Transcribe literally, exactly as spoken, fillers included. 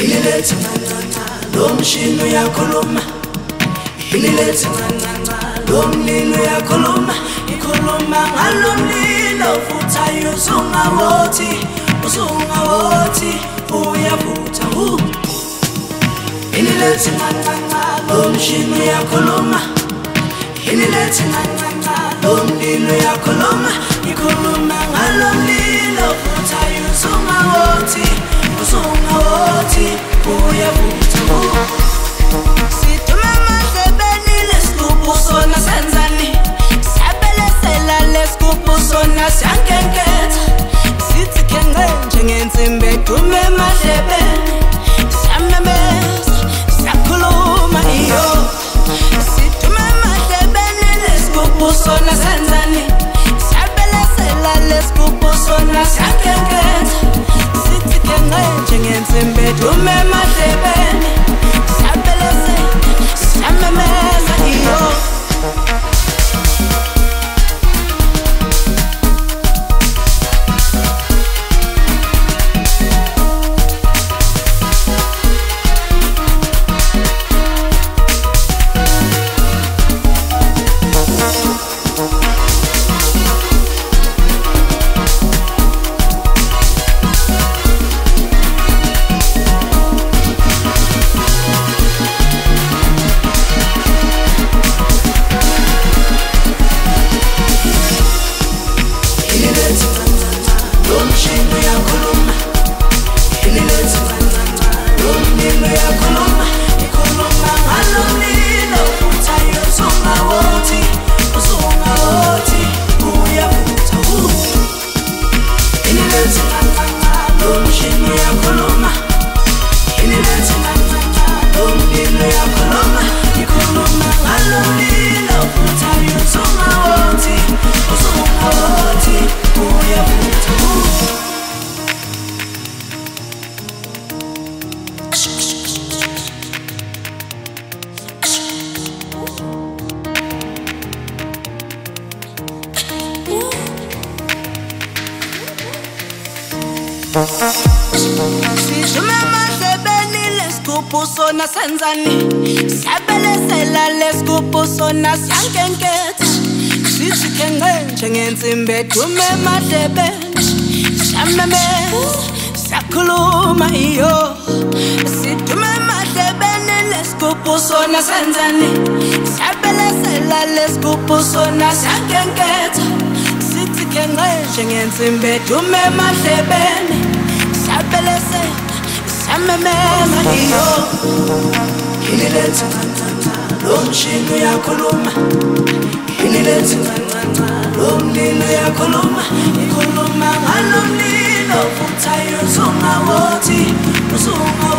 Hililethi ncancanca lo mshini uyakhuluma. Hililethi ncancanca lo mlilo uyakhuluma. Ikhuluma ngalo mlilo uvuthayo usungawothi, usungawothi uyavutha. Hililethi ncancanca lo mshini uyakhuluma. Hililethi ncancanca lo mlilo uyakhuluma. Ikhuluma ngalo mlilo uvuthayo usungawothi, usungawothi uyavutha. Sithuma amadlebeni lesigubhu sona senzani, siyabelesela lesigubhu sona siyankenketha. Sithi kenge njengensimbi edume emadlebeni, siyamemeza siyakhuluma iyo. Sithuma amadlebeni lesigubhu sona senzani, siyabelesela lesigubhu sona siyankenketha. Sithi kenge njengensimbi edume emadlebeni, siyabelesela siyamemeza iyo. Sithuma amadlebeni lesigubhu sona senzani, siyabelesela lesigubhu sona siyankenketha. Sithi kenge njengensimbi edume emadlebeni, siyamemeza siyakhuluma iyo. Sithuma amadlebeni lesigubhu sona senzani, siyabelesela lesigubhu sona siyankenketha. Sithi kenge njengensimbi edume emadlebeni, siyabelesela siyamemeza iyo. Hililethi ncancanca lo mshini uyakhuluma. Hililethi ncancanca lo mlilo uyakhuluma. Ikhuluma ngalo mlilo uvuthayo usungawothi, usungawothi